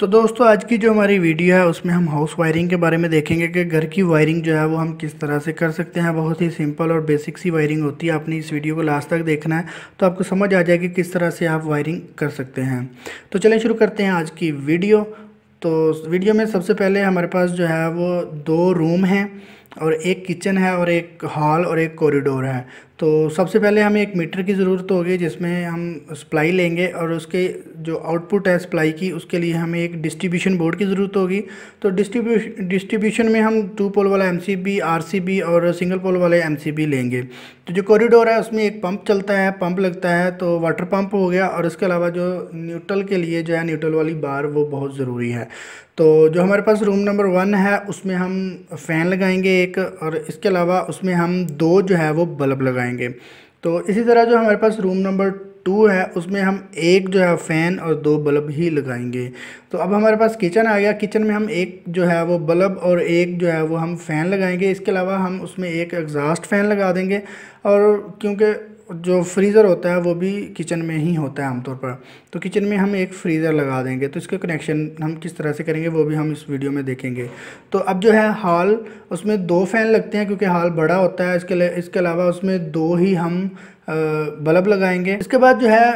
तो दोस्तों आज की जो हमारी वीडियो है उसमें हम हाउस वायरिंग के बारे में देखेंगे कि घर की वायरिंग जो है वो हम किस तरह से कर सकते हैं। बहुत ही सिंपल और बेसिक सी वायरिंग होती है। आपने इस वीडियो को लास्ट तक देखना है तो आपको समझ आ जाएगी किस तरह से आप वायरिंग कर सकते हैं। तो चलें शुरू करते हैं आज की वीडियो। तो वीडियो में सबसे पहले हमारे पास जो है वो दो रूम हैं और एक किचन है और एक हॉल और एक कॉरिडोर है। तो सबसे पहले हमें एक मीटर की ज़रूरत होगी जिसमें हम सप्लाई लेंगे और उसके जो आउटपुट है सप्लाई की उसके लिए हमें एक डिस्ट्रीब्यूशन बोर्ड की ज़रूरत होगी। तो डिस्ट्रीब्यूशन में हम 2 पोल वाला एमसीबी, आरसीबी और सिंगल पोल वाले एमसीबी लेंगे। तो जो कॉरिडोर है उसमें एक पंप चलता है, पंप लगता है, तो वाटर पंप हो गया। और इसके अलावा जो न्यूट्रल के लिए जो है न्यूट्रल वाली बार वो बहुत ज़रूरी है। तो जो हमारे पास रूम नंबर 1 है उसमें हम फ़ैन लगाएंगे एक, और इसके अलावा उसमें हम 2 जो है वो बल्ब लगाएंगे। तो इसी तरह जो हमारे पास रूम नंबर 2 है उसमें हम एक जो है फ़ैन और 2 बल्ब ही लगाएंगे। तो अब हमारे पास किचन आ गया। किचन में हम एक जो है वो बल्ब और एक जो है वो हम फ़ैन लगाएंगे। इसके अलावा हम उसमें एक एग्जॉस्ट फ़ैन लगा देंगे। और क्योंकि जो फ्रीज़र होता है वो भी किचन में ही होता है आमतौर पर, तो किचन में हम एक फ्रीज़र लगा देंगे। तो इसके कनेक्शन हम किस तरह से करेंगे वो भी हम इस वीडियो में देखेंगे। तो अब जो है हॉल, उसमें 2 फ़ैन लगते हैं क्योंकि हॉल बड़ा होता है। इसके अलावा उसमें 2 ही हम बल्ब लगाएंगे। इसके बाद जो है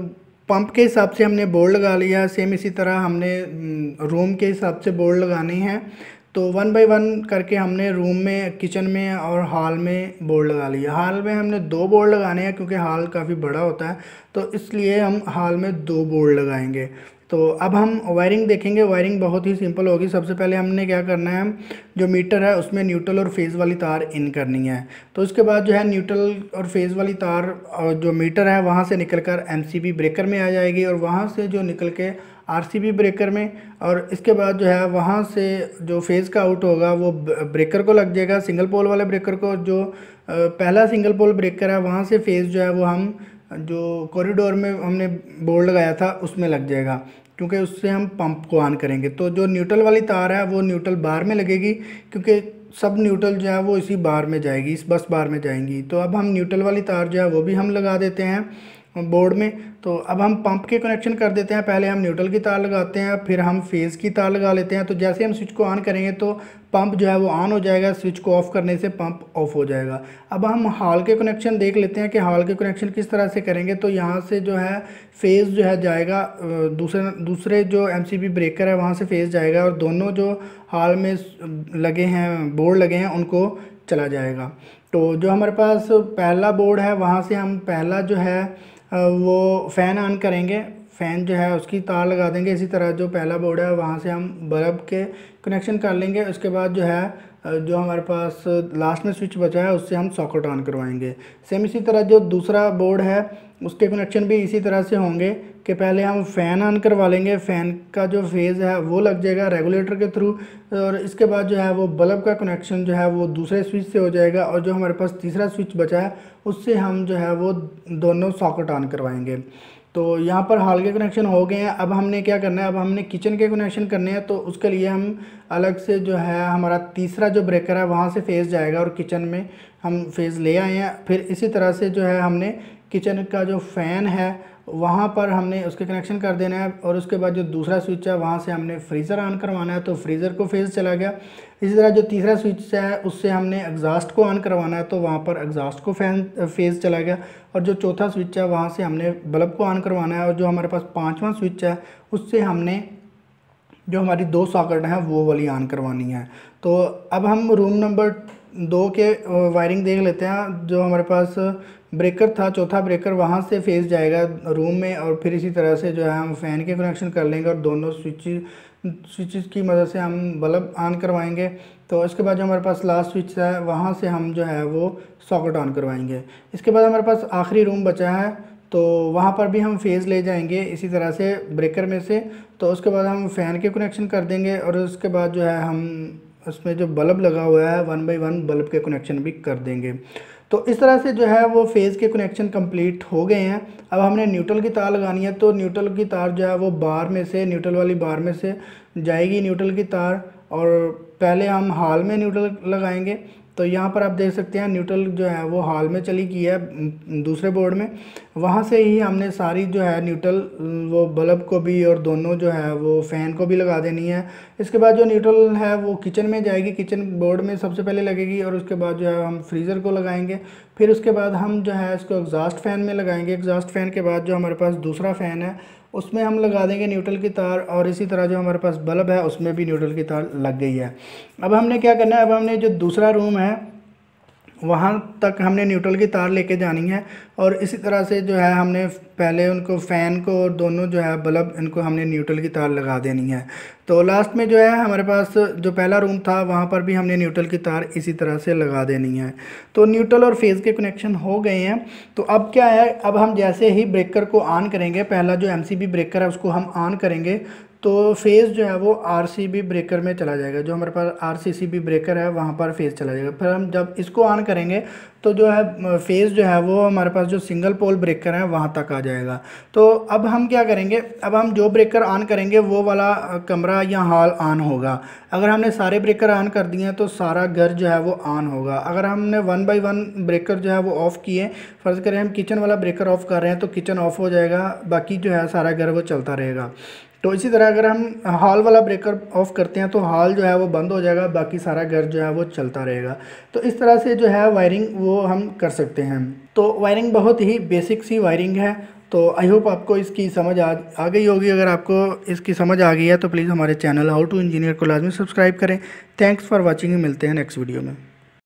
पंप के हिसाब से हमने बोर्ड लगा लिया। सेम इसी तरह हमने रूम के हिसाब से बोर्ड लगाने हैं। तो 1 बाय 1 करके हमने रूम में, किचन में और हॉल में बोर्ड लगा लिया। हॉल में हमने 2 बोर्ड लगाने हैं क्योंकि हॉल काफ़ी बड़ा होता है, तो इसलिए हम हॉल में 2 बोर्ड लगाएंगे। तो अब हम वायरिंग देखेंगे। वायरिंग बहुत ही सिंपल होगी। सबसे पहले हमने क्या करना है, जो मीटर है उसमें न्यूट्रल और फेज़ वाली तार इन करनी है। तो उसके बाद जो है न्यूट्रल और फेज़ वाली तार और जो मीटर है वहाँ से निकलकर एमसीबी ब्रेकर में आ जाएगी, और वहाँ से जो निकल के आरसीबी ब्रेकर में, और इसके बाद जो है वहाँ से जो फेज़ का आउट होगा वो ब्रेकर को लग जाएगा, सिंगल पोल वाले ब्रेकर को। जो पहला सिंगल पोल ब्रेकर है वहाँ से फेज़ जो है वो हम जो कॉरिडोर में हमने बोर्ड लगाया था उसमें लग जाएगा, क्योंकि उससे हम पंप को ऑन करेंगे। तो जो न्यूट्रल वाली तार है वो न्यूट्रल बार में लगेगी, क्योंकि सब न्यूट्रल जो है वो इसी बार में जाएगी, इस बस बार में जाएंगी। तो अब हम न्यूट्रल वाली तार जो है वो भी हम लगा देते हैं बोर्ड में। तो अब हम पंप के कनेक्शन कर देते हैं। पहले हम न्यूट्रल की तार लगाते हैं, फिर हम फेज़ की तार लगा लेते हैं। तो जैसे हम स्विच को ऑन करेंगे तो पंप जो है वो ऑन हो जाएगा, स्विच को ऑफ़ करने से पंप ऑफ हो जाएगा। अब हम हॉल के कनेक्शन देख लेते हैं कि हॉल के कनेक्शन किस तरह से करेंगे। तो यहाँ से जो है फेज़ जो है जाएगा, दूसरे जो एमसीबी ब्रेकर है वहाँ से फेज़ जाएगा, और दोनों जो हॉल में लगे हैं, बोर्ड लगे हैं, उनको चला जाएगा। तो जो हमारे पास पहला बोर्ड है वहाँ से हम पहला जो है वो फ़ैन ऑन करेंगे। फ़ैन जो है उसकी तार लगा देंगे। इसी तरह जो पहला बोर्ड है वहाँ से हम बल्ब के कनेक्शन कर लेंगे। उसके बाद जो है जो हमारे पास लास्ट में स्विच बचा है उससे हम सॉकेट ऑन करवाएंगे। सेम इसी तरह जो दूसरा बोर्ड है उसके कनेक्शन भी इसी तरह से होंगे कि पहले हम फ़ैन ऑन करवा लेंगे, फ़ैन का जो फेज़ है वो लग जाएगा रेगुलेटर के थ्रू, और इसके बाद जो है वो बल्ब का कनेक्शन जो है वो दूसरे स्विच से हो जाएगा, और जो हमारे पास तीसरा स्विच बचा है उससे हम जो है वो दोनों सॉकेट ऑन करवाएंगे। तो यहाँ पर हॉल के कनेक्शन हो गए हैं। अब हमने क्या करना है, अब हमने किचन के कनेक्शन करने हैं। तो उसके लिए हम अलग से जो है हमारा तीसरा जो ब्रेकर है वहाँ से फेज़ जाएगा, और किचन में हम फेज़ ले आए हैं। फिर इसी तरह से जो है हमने किचन का जो फ़ैन है वहाँ पर हमने उसके कनेक्शन कर देना है, और उसके बाद जो दूसरा स्विच है वहाँ से हमने फ्रीज़र ऑन करवाना है, तो फ्रीज़र को फेज़ चला गया। इसी तरह जो तीसरा स्विच है उससे हमने एग्जॉस्ट को ऑन करवाना है, तो वहाँ पर एग्जॉस्ट को फेज़ चला गया। और जो चौथा स्विच है वहाँ से हमने बल्ब को ऑन करवाना है, और जो हमारे पास 5वां स्विच है उससे हमने जो हमारी 2 सॉकेट हैं वो वाली ऑन करवानी है। तो अब हम रूम नंबर 2 के वायरिंग देख लेते हैं। जो हमारे पास ब्रेकर था, चौथा ब्रेकर, वहाँ से फेज़ जाएगा रूम में, और फिर इसी तरह से जो है हम फ़ैन के कनेक्शन कर लेंगे, और दोनों स्विचेस की मदद से हम बल्ब ऑन करवाएंगे। तो इसके बाद जो हमारे पास लास्ट स्विच है वहाँ से हम जो है वो सॉकेट ऑन करवाएंगे। इसके बाद हमारे पास आखिरी रूम बचा है, तो वहाँ पर भी हम फेज़ ले जाएंगे इसी तरह से ब्रेकर में से। तो उसके बाद हम फ़ैन के कनेक्शन कर देंगे, और उसके बाद जो है हम उसमें जो बल्ब लगा हुआ है 1 बाय 1 बल्ब के कनेक्शन भी कर देंगे। तो इस तरह से जो है वो फेज़ के कनेक्शन कंप्लीट हो गए हैं। अब हमने न्यूट्रल की तार लगानी है। तो न्यूट्रल की तार जो है वो बार में से, न्यूट्रल वाली बार में से जाएगी न्यूट्रल की तार, और पहले हम हॉल में न्यूट्रल लगाएंगे। तो यहाँ पर आप देख सकते हैं न्यूट्रल जो है वो हॉल में चली गई है दूसरे बोर्ड में। वहाँ से ही हमने सारी जो है न्यूट्रल वो बल्ब को भी और दोनों जो है वो फ़ैन को भी लगा देनी है। इसके बाद जो न्यूट्रल है वो किचन में जाएगी, किचन बोर्ड में सबसे पहले लगेगी, और उसके बाद जो है हम फ्रीज़र को लगाएंगे। फिर उसके बाद हम जो है इसको एग्जॉस्ट फ़ैन में लगाएंगे। एग्जॉस्ट फ़ैन के बाद जो हमारे पास दूसरा फ़ैन है उसमें हम लगा देंगे न्यूट्रल की तार, और इसी तरह जो हमारे पास बल्ब है उसमें भी न्यूट्रल की तार लग गई है। अब हमने क्या करना है, अब हमने जो दूसरा रूम है वहाँ तक हमने न्यूट्रल की तार लेके जानी है, और इसी तरह से जो है हमने पहले उनको फ़ैन को और दोनों जो है बल्ब इनको हमने न्यूट्रल की तार लगा देनी है। तो लास्ट में जो है हमारे पास जो पहला रूम था वहाँ पर भी हमने न्यूट्रल की तार इसी तरह से लगा देनी है। तो न्यूट्रल और फेज़ के कनेक्शन हो गए हैं। तो अब क्या है, अब हम जैसे ही ब्रेकर को ऑन करेंगे, पहला जो MCB ब्रेकर है उसको हम ऑन करेंगे तो फेज़ जो है वो RCB ब्रेकर में चला जाएगा। जो हमारे पास RCCB ब्रेकर है वहाँ पर फेज़ चला जाएगा। फिर हम जब इसको ऑन करेंगे तो जो है फेज़ जो है वो हमारे पास जो सिंगल पोल ब्रेकर है वहाँ तक आ जाएगा। तो अब हम क्या करेंगे, अब हम जो ब्रेकर ऑन करेंगे वो वाला कमरा या हॉल ऑन होगा। अगर हमने सारे ब्रेकर ऑन कर दिए हैं तो सारा घर जो है वो ऑन होगा। अगर हमने 1 बाय 1 ब्रेकर जो है वो ऑफ़ किए, फ़र्ज़ करें हम किचन वाला ब्रेकर ऑफ़ कर रहे हैं तो किचन ऑफ़ हो जाएगा, बाकी जो है सारा घर वो चलता रहेगा। तो इसी तरह अगर हम हॉल वाला ब्रेकर ऑफ़ करते हैं तो हॉल जो है वो बंद हो जाएगा, बाकी सारा घर जो है वो चलता रहेगा। तो इस तरह से जो है वायरिंग वो हम कर सकते हैं। तो वायरिंग बहुत ही बेसिक सी वायरिंग है। तो आई होप आपको इसकी समझ आ गई होगी। अगर आपको इसकी समझ आ गई है तो प्लीज़ हमारे चैनल हाउ टू इंजीनियर को लाजमी सब्सक्राइब करें। थैंक्स फॉर वॉचिंग, मिलते हैं नेक्स्ट वीडियो में।